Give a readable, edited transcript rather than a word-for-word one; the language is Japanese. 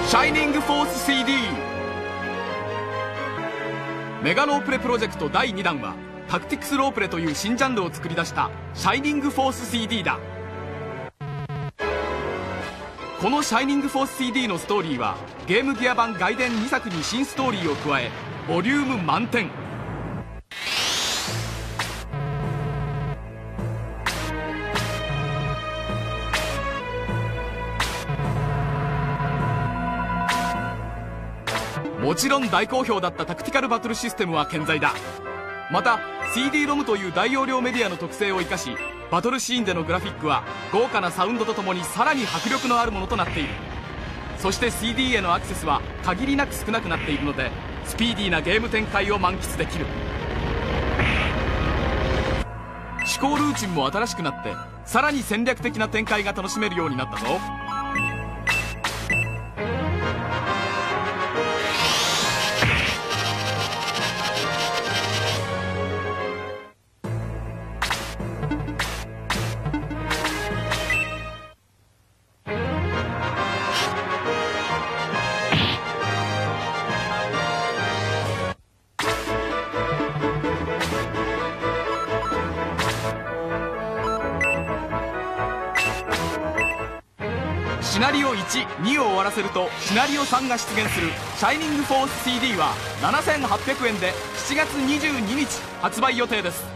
シャイニングフォース CD。 メガロープレプロジェクト第2弾はタクティクスロープレという新ジャンルを作り出したシャイニングフォース CD だ。このシャイニングフォース CD のストーリーはゲームギア版外伝2作に新ストーリーを加えボリューム満点。もちろん大好評だったタクティカルバトルシステムは健在だ。また CD-ROM という大容量メディアの特性を生かし、バトルシーンでのグラフィックは豪華なサウンドとともにさらに迫力のあるものとなっている。そして CD へのアクセスは限りなく少なくなっているので、スピーディーなゲーム展開を満喫できる。思考ルーチンも新しくなって、さらに戦略的な展開が楽しめるようになったぞ。シナリオ1、2を終わらせるとシナリオ3が出現するシャイニングフォース CD は7800円で7月22日発売予定です。